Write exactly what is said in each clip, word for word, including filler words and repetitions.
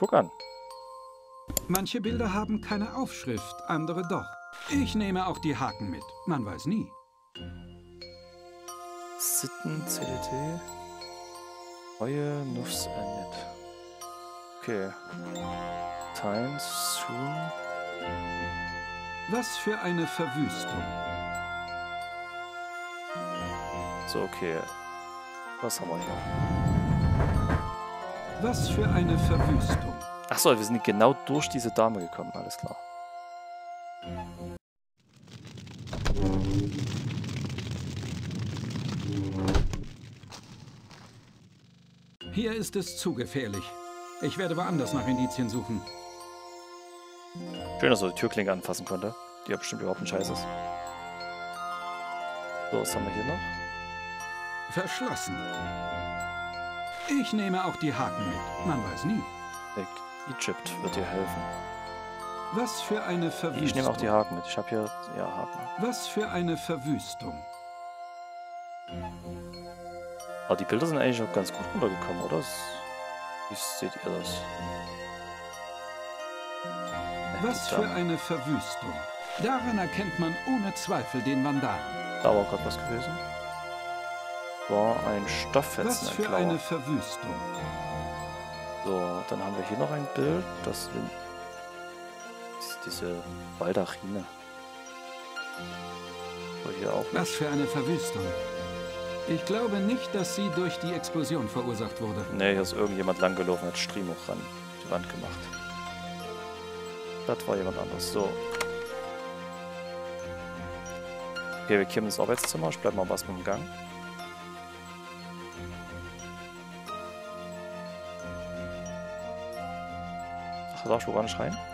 Guck an. Manche Bilder haben keine Aufschrift, andere doch. Ich nehme auch die Haken mit. Man weiß nie. Sitten, C D T. Neue Nuffs Net. Okay. Times, soon. Was für eine Verwüstung. So, okay. Was haben wir hier? Was für eine Verwüstung. Achso, wir sind genau durch diese Dame gekommen, alles klar. Hier ist es zu gefährlich. Ich werde woanders nach Indizien suchen. Schön, dass er die Türklinke anfassen konnte, die ja bestimmt überhaupt nicht scheiße ist. So, was haben wir hier noch? Verschlossen. Ich nehme auch die Haken mit. Man weiß nie. Egypt wird dir helfen. Was für eine Verwüstung. Ich nehme auch die Haken mit. Ich habe hier ja Haken. Was für eine Verwüstung. Aber die Bilder sind eigentlich auch ganz gut rübergekommen, oder? Wie seht ihr das? Was für eine Verwüstung. Daran erkennt man ohne Zweifel den Vandalen. Da war gerade was gewesen. War ein Stofffetzen. Was für ein eine Verwüstung. So, dann haben wir hier noch ein Bild. Das sind diese Baldachine. So, hier auch. Was für eine Verwüstung. Ich glaube nicht, dass sie durch die Explosion verursacht wurde. Nee, hier ist irgendjemand langgelaufen, hat Stream auch ran die Wand gemacht. Das war jemand anderes. So. Okay, wir kommen ins Arbeitszimmer. Ich bleib mal was mit dem Gang. Ach, darf ich wohl gar nicht rein?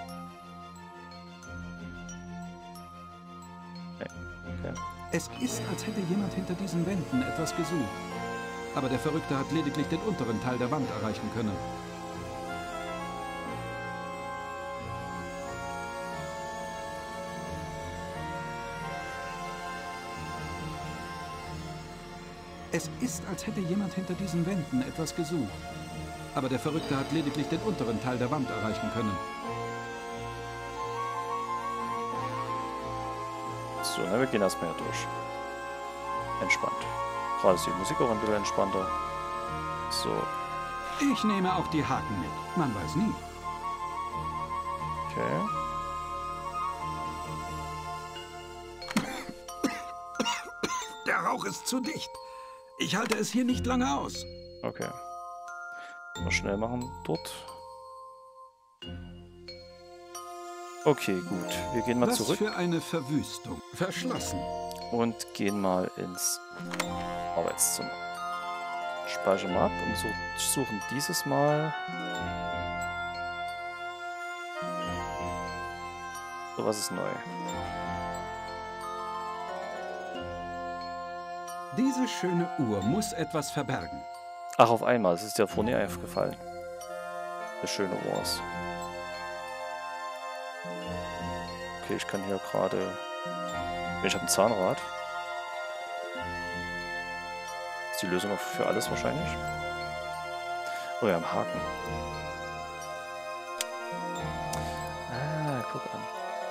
Nee. Okay. Es ist, als hätte jemand hinter diesen Wänden etwas gesucht. Aber der Verrückte hat lediglich den unteren Teil der Wand erreichen können. Es ist, als hätte jemand hinter diesen Wänden etwas gesucht. Aber der Verrückte hat lediglich den unteren Teil der Wand erreichen können. So, na, wir gehen erstmal hier durch. Entspannt. Gerade ist die Musik auch ein bisschen entspannter. So. Ich nehme auch die Haken mit. Man weiß nie. Okay. Der Rauch ist zu dicht. Ich halte es hier nicht lange aus. Okay. Mal schnell machen. Dort. Okay, gut. Wir gehen mal Was zurück. Was für eine Verwüstung. Verschlossen. Und gehen mal ins Arbeitszimmer. Speichern mal ab und so suchen dieses Mal. So, was ist neu? Diese schöne Uhr muss etwas verbergen. Ach, auf einmal. Es ist ja vorhin nie aufgefallen. Das schöne Uhr ist. Okay, ich kann hier gerade... Ich habe ein Zahnrad. Ist die Lösung auch für alles wahrscheinlich? Oh, wir haben Haken. Ah, guck an.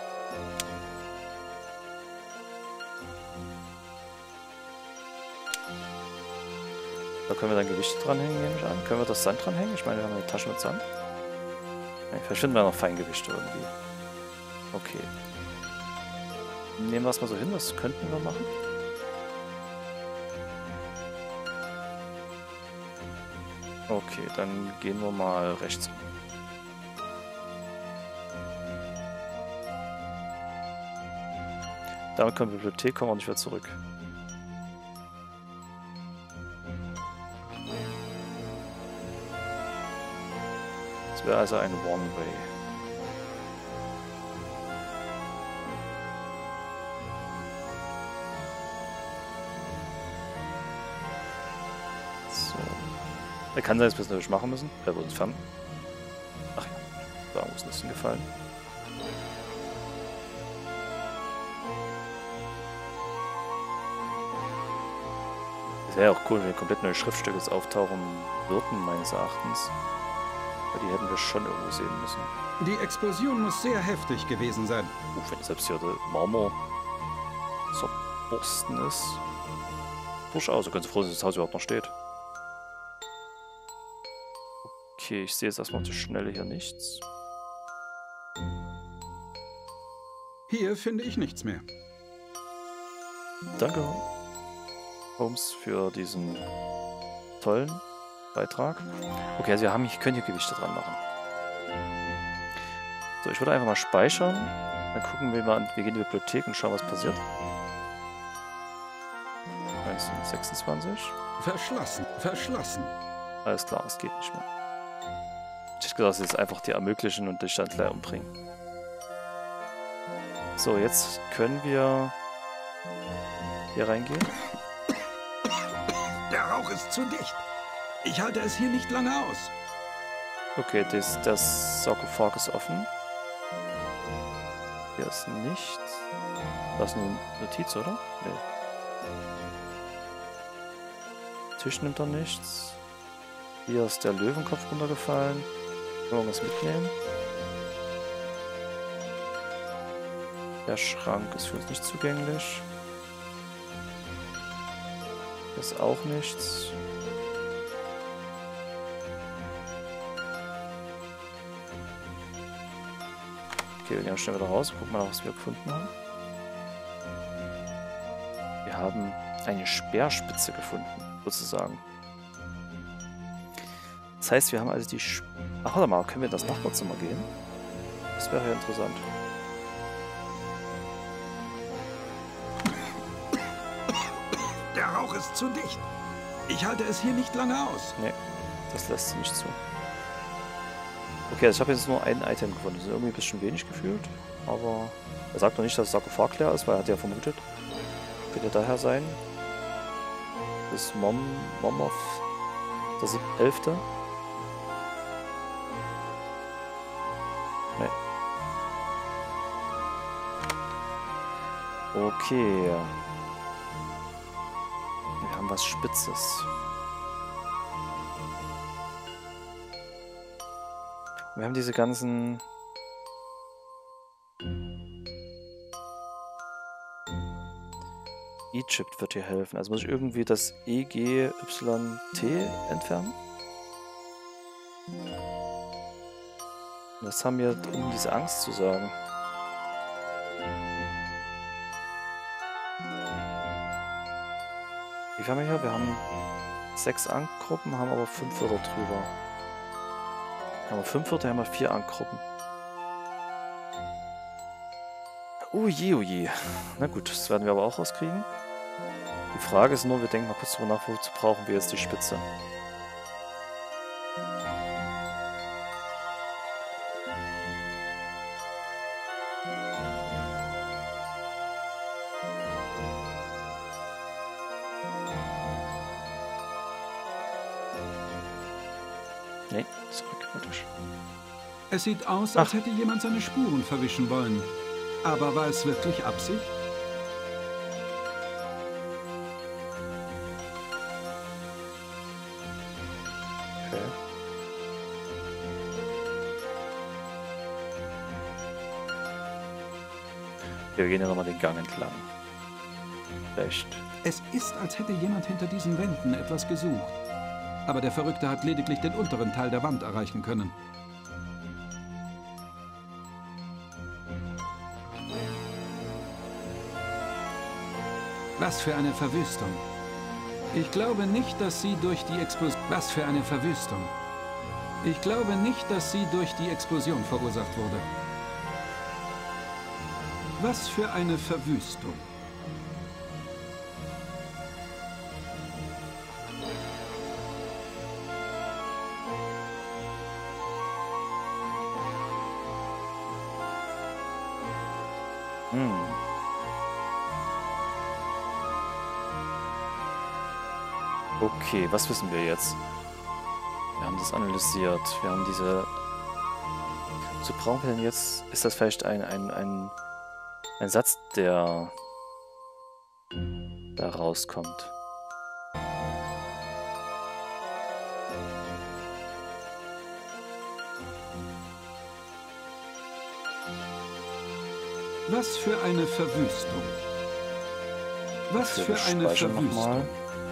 Da können wir dann Gewichte dranhängen, nehme ich an. Können wir das Sand dranhängen? Ich meine, wir haben eine Tasche mit Sand. Nee, vielleicht finden wir noch Feingewichte irgendwie. Okay. Nehmen wir es mal so hin, das könnten wir machen. Okay, dann gehen wir mal rechts. Damit kommen wir in die Bibliothek, kommen wir nicht wieder zurück. Das wäre also ein One-Way. Er kann sein, dass wir es natürlich machen müssen. Er wird uns fern. Ach ja, da muss es hingefallen. Es wäre ja auch cool, wenn komplett neue Schriftstücke jetzt auftauchen würden, meines Erachtens. Weil die hätten wir schon irgendwo sehen müssen. Die Explosion muss sehr heftig gewesen sein. Uh, wenn selbst hier der Marmor zerborsten ist. Durchaus, so ganz froh, dass das Haus überhaupt noch steht. Okay, ich sehe jetzt erstmal auf die Schnelle hier nichts. Hier finde ich nichts mehr. Danke, Holmes, für diesen tollen Beitrag. Okay, also wir haben, ich könnte hier Gewichte dran machen. So, ich würde einfach mal speichern. Dann gucken wir mal an, wir gehen in die Bibliothek und schauen, was passiert. neunzehnhundertsechsundzwanzig. Verschlossen, verschlossen. Alles klar, es geht nicht mehr. Ich hätte gedacht, das ist einfach die ermöglichen und dich dann gleich umbringen. So, jetzt können wir hier reingehen. Der Rauch ist zu dicht. Ich halte es hier nicht lange aus. Okay, das, das Sarkophag ist offen. Hier ist nichts. Das ist eine Notiz, oder? Nee. Tisch nimmt er nichts. Hier ist der Löwenkopf runtergefallen. Können wir was mitnehmen? Der Schrank ist für uns nicht zugänglich. Hier ist auch nichts. Okay, wir gehen schnell wieder raus. Gucken mal, was wir gefunden haben. Wir haben eine Speerspitze gefunden, sozusagen. Das heißt, wir haben also die... Sp Ach, warte mal, können wir in das Nachbarzimmer gehen? Das wäre ja interessant. Der Rauch ist zu dicht. Ich halte es hier nicht lange aus. Nee, das lässt sich nicht zu. Okay, also ich habe jetzt nur ein Item gefunden. Das ist irgendwie ein bisschen wenig gefühlt. Aber er sagt noch nicht, dass das Sarkophag leer ist, weil er hat ja vermutet. Könnte daher sein. Das ist Mom, Momov. Das ist elfte. Nee. Okay. Wir haben was Spitzes. Wir haben diese ganzen... Egypt wird hier helfen. Also muss ich irgendwie das E G Y T entfernen? Was haben wir, um diese Angst zu sagen? Wie viel haben wir hier? Wir haben sechs Angruppen, haben aber fünf Wörter drüber. Haben wir fünf Wörter, haben wir vier Angruppen. Oh je, oh je. Na gut, das werden wir aber auch rauskriegen. Die Frage ist nur, wir denken mal kurz drüber nach, wozu brauchen wir jetzt die Spitze? Nee, zurück, kritisch. Es sieht aus, als Ach. hätte jemand seine Spuren verwischen wollen. Aber war es wirklich Absicht? Okay. Wir gehen ja nochmal den Gang entlang. Recht. Es ist, als hätte jemand hinter diesen Wänden etwas gesucht. Aber der Verrückte hat lediglich den unteren Teil der Wand erreichen können. Was für eine Verwüstung. Ich glaube nicht, dass sie durch die Explosion... Was für eine Verwüstung. Ich glaube nicht, dass sie durch die Explosion verursacht wurde. Was für eine Verwüstung. Hm. Okay, was wissen wir jetzt? Wir haben das analysiert. Wir haben diese... So brauchen wir denn jetzt... Ist das vielleicht ein, ein, ein, ein Satz, der da rauskommt? Was für eine Verwüstung. Was für eine Verwüstung.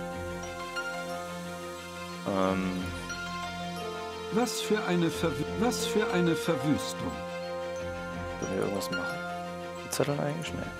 Ähm. Was für eine Verwü Was für eine Verwüstung. Können wir irgendwas machen? Die Zettel eigentlich? Nee.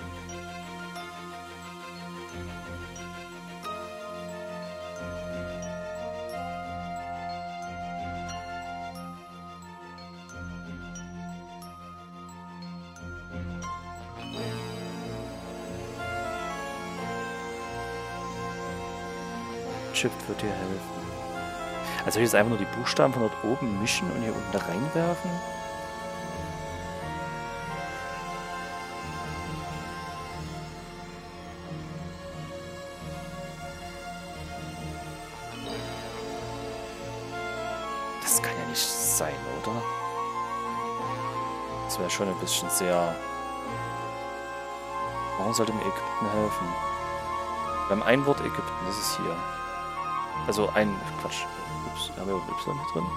Shift wird dir helfen. Also soll ich jetzt einfach nur die Buchstaben von dort oben mischen und hier unten reinwerfen? Das kann ja nicht sein, oder? Das wäre schon ein bisschen sehr... Warum sollte mir Ägypten helfen? Wir haben ein Wort Ägypten, das ist hier. Also ein... Quatsch. Ups, haben wir auch Y mit drin?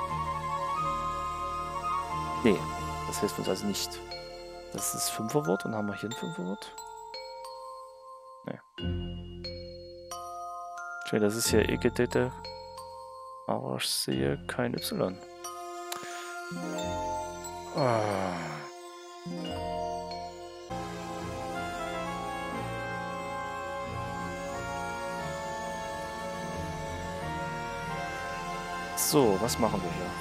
Nee, das hilft uns also nicht. Das ist das Fünferwort und haben wir hier ein Fünferwort? Nee. Okay, das ist hier Ägypte, aber ich sehe kein Y. Ah. So, was machen wir hier?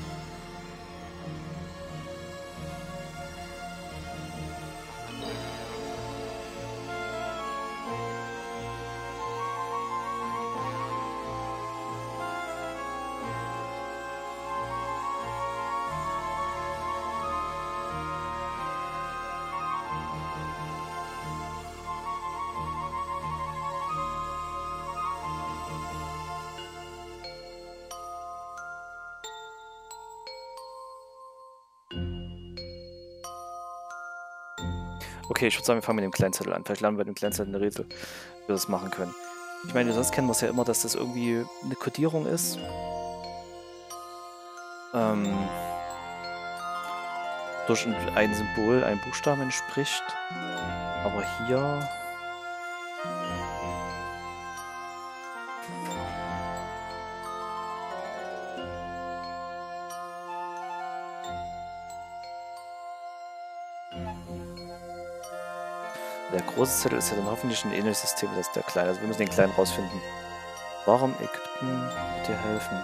Okay, ich würde sagen, wir fangen mit dem Kleinzettel an. Vielleicht lernen wir mit dem Kleinzettel eine Rätsel, wie wir das machen können. Ich meine, sonst kennen wir es ja immer, dass das irgendwie eine Kodierung ist. Ähm, durch ein Symbol, ein Buchstaben entspricht. Aber hier... Der große Zettel ist ja dann hoffentlich ein ähnliches System als der kleine. Also wir müssen den kleinen rausfinden. Warum Ägypten wird dir helfen?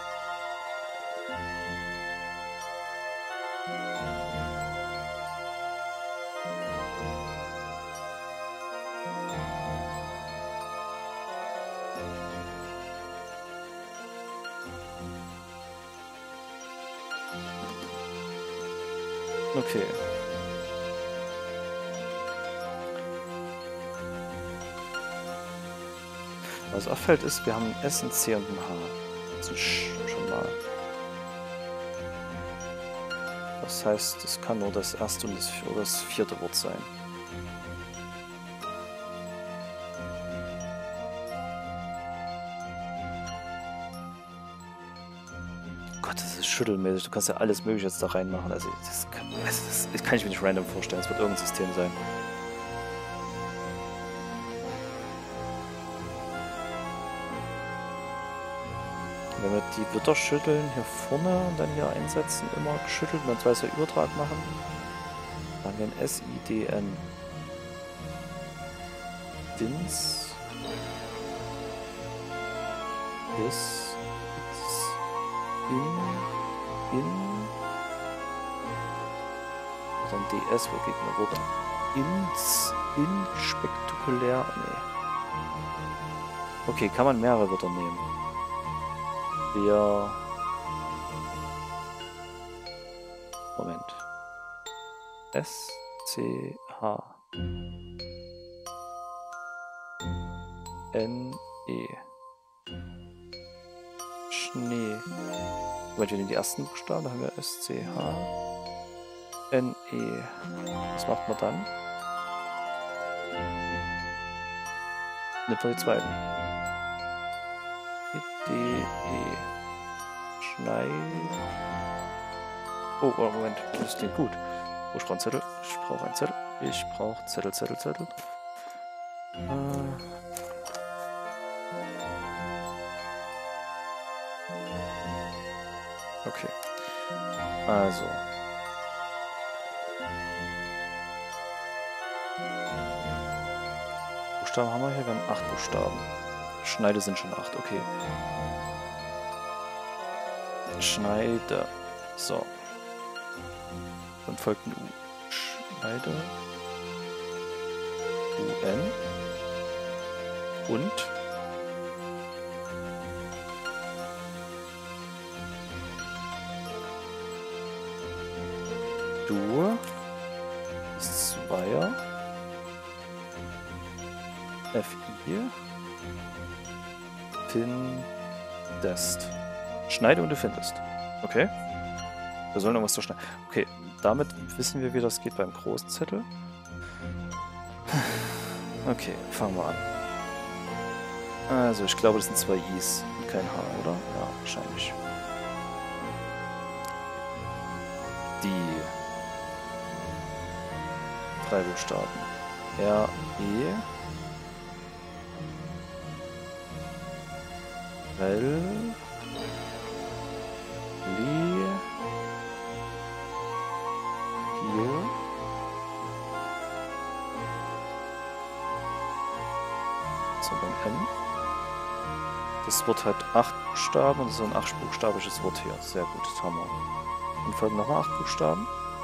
Okay. Was auffällt ist, wir haben ein S, ein C und ein H. Das ist schon mal. Das heißt, es kann nur das erste und das, oder das vierte Wort sein. Gott, das ist schüttelmäßig. Du kannst ja alles Mögliche jetzt da reinmachen. Also das kann, also das, das kann ich mir nicht random vorstellen. Es wird irgendein System sein. Wenn wir die Wörter schütteln, hier vorne und dann hier einsetzen, immer geschüttelt und dann zwei zwei Übertrag machen, dann haben wir ein S I D N. Dins. Is. Is. In. In. Und dann D S, wo geht denn der Wort? Ins. In. Spektakulär. Nee. Okay, kann man mehrere Wörter nehmen. Wir... Moment. S, C, H. N, E. Schnee. Moment, wir nehmen die ersten Buchstaben, da haben wir S, C, H. N, E. Was macht man dann? Nimmt man die zweiten. D, E. Schnei. Oh, oh, Moment, das klingt gut. Oh, ich brauche einen Zettel. Ich brauche einen Zettel. Ich brauche Zettel, Zettel, Zettel. Äh. Okay. Also. Buchstaben haben wir hier. Wir haben acht Buchstaben. Schneide sind schon acht. Okay. Schneide. So. Dann folgt ein U. Schneide. U N. Und. Du. Ist Zweier. F I. Findest. Schneide und du findest. Okay. Wir sollen irgendwas zu schneiden. Okay, damit wissen wir, wie das geht beim großen Zettel. Okay, fangen wir an. Also, ich glaube, das sind zwei I's und kein H, oder? Ja, wahrscheinlich. Die drei Buchstaben. R, E. Rel. Li. Hier. So, beim N. Das Wort hat acht Buchstaben und das ist ein achtbuchstabiges Wort hier. Sehr gut, das haben wir. Und folgen nochmal acht Buchstaben.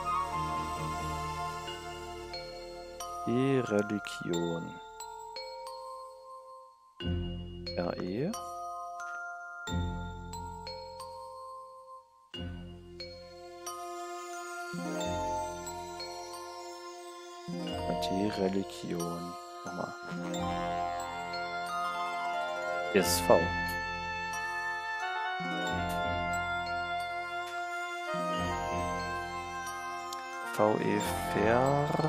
Die Religion. R E. Die Religion. Nochmal. Hier ist V. V E Ver.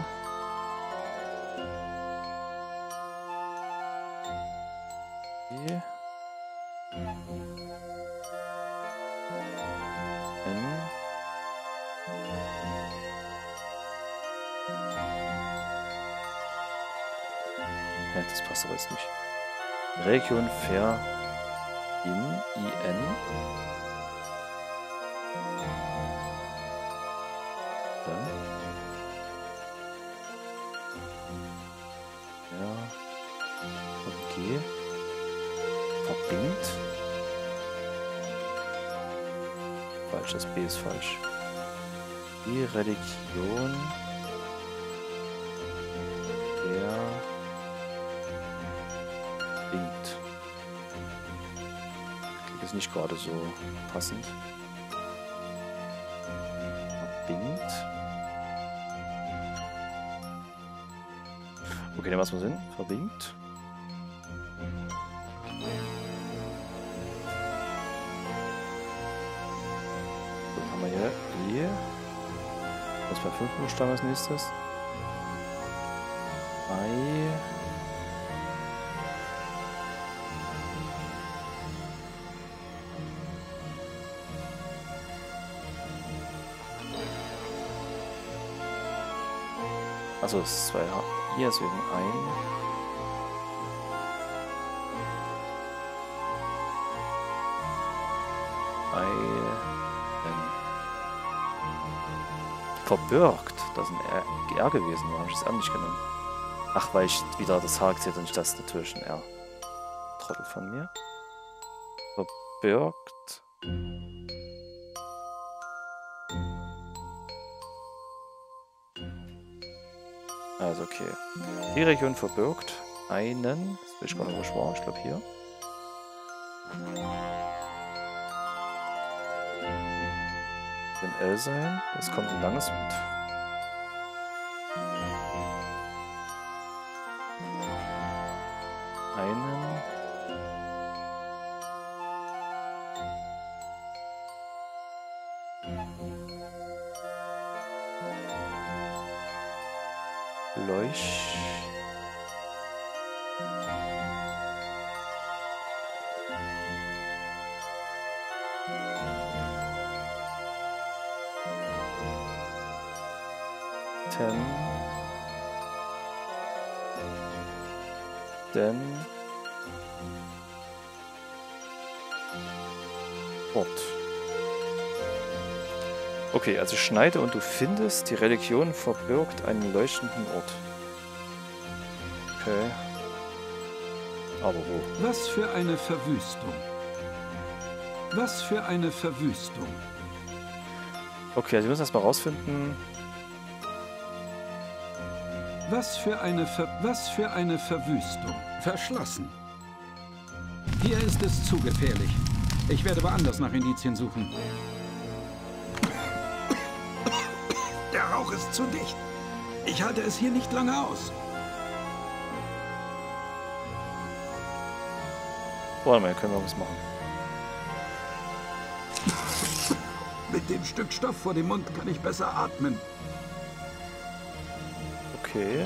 E. N. Ja, das passt aber jetzt nicht. Region Ver in I N. Dann. Ja. Und G. Verbindt. Falsch, das B ist falsch. Die Religion der bingt. Klingt jetzt nicht gerade so passend. Verbingt. Okay, dann macht mal Sinn. Verbingt. So, haben wir hier E. Was bei fünf Buchstaben als nächstes? Ei. Achso, es ist zwei H. Hier ist wegen ein. Ein. Verbirgt. Das ist ein R, R gewesen. Warum habe ich das R nicht genommen? Ach, weil ich wieder das H gezählt und nicht das natürlich ein R. Trottel von mir. Verbirgt. Also okay. Die Region verbirgt einen, das will ich gar nicht, wo ich war, ich glaube hier. Ein L sein, es kommt ein langes Wort. Einen. Leuch. Den Ort. Okay, also schneide und du findest, die Religion verbirgt einen leuchtenden Ort. Okay. Aber wo? Was für eine Verwüstung. Was für eine Verwüstung. Okay, also wir müssen erstmal rausfinden. Was für eine Ver Was für eine Verwüstung. Verschlossen. Hier ist es zu gefährlich. Ich werde woanders nach Indizien suchen. Der Rauch ist zu dicht. Ich halte es hier nicht lange aus. Warte mal, können wir was machen. Mit dem Stück Stoff vor dem Mund kann ich besser atmen. Okay.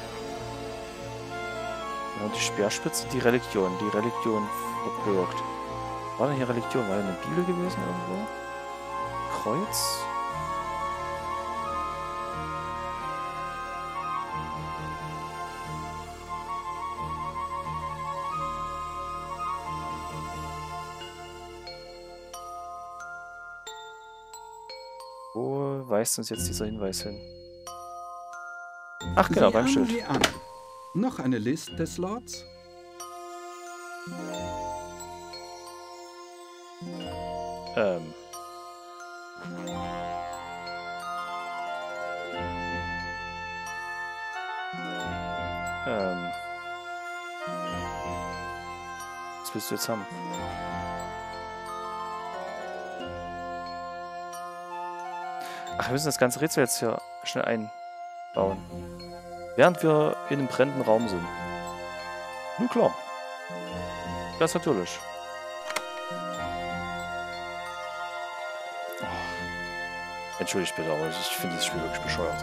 Ja, die Speerspitze, die Religion. Die Religion verbirgt. War denn hier Religion? War da eine Bibel gewesen irgendwo? Kreuz? Wo weist uns jetzt dieser Hinweis hin? Ach genau, Sieh beim an, Schild. sieh an. Noch eine List des Lords? Ähm. Ähm. Was willst du jetzt haben? Ach, wir müssen das ganze Rätsel jetzt hier schnell einbauen. Während wir in einem brennenden Raum sind. Nun klar. Das natürlich. Oh. Entschuldigt bitte, aber ich finde dieses Spiel wirklich bescheuert.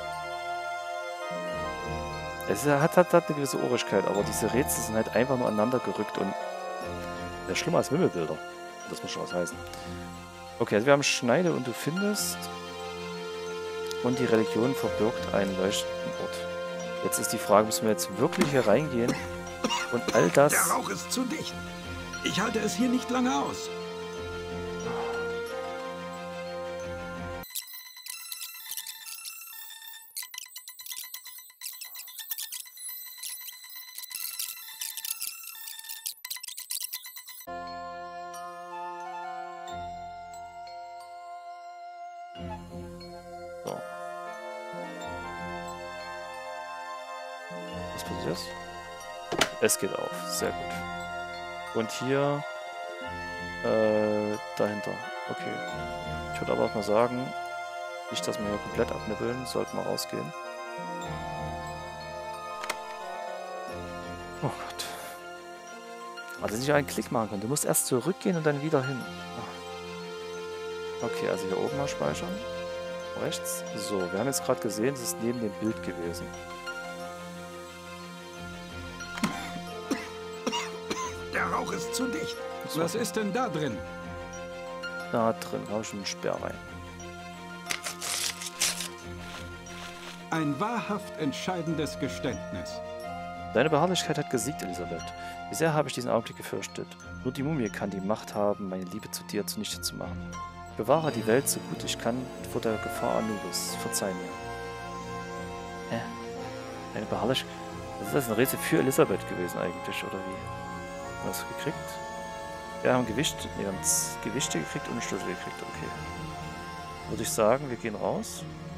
Es hat, hat, hat eine gewisse Ohrigkeit, aber diese Rätsel sind halt einfach nur aneinander gerückt und das ist schlimmer als Wimmelbilder. Das muss schon was heißen. Okay, also wir haben Schneide und du findest und die Religion verbirgt einen leuchtenden Ort. Jetzt ist die Frage, müssen wir jetzt wirklich hier reingehen und all das... Der Rauch ist zu dicht. Ich halte es hier nicht lange aus. So. Was passiert? Es geht auf. Sehr gut. Und hier äh, dahinter. Okay. Ich würde aber auch mal sagen, nicht, dass wir hier komplett abnibbeln, sollten wir rausgehen. Oh Gott. Also nicht einen Klick machen können. Du musst erst zurückgehen und dann wieder hin. Okay, also hier oben mal speichern. Rechts. So, wir haben jetzt gerade gesehen, es ist neben dem Bild gewesen. Der Rauch ist zu dicht. Was ist denn da drin? Da drin habe ich einen Speer rein. Ein wahrhaft entscheidendes Geständnis. Deine Beharrlichkeit hat gesiegt, Elisabeth. Wie sehr habe ich diesen Augenblick gefürchtet. Nur die Mumie kann die Macht haben, meine Liebe zu dir zunichte zu machen. Ich bewahre die Welt so gut ich kann vor der Gefahr Anubis. Verzeih mir. Hä? Deine Beharrlichkeit... Das ist ein Rätsel für Elisabeth gewesen eigentlich, oder wie? Haben wir das gekriegt? Wir haben Gewicht... Ne, wir haben Gewichte gekriegt und einen Schlüssel gekriegt, okay. Würde ich sagen, wir gehen raus.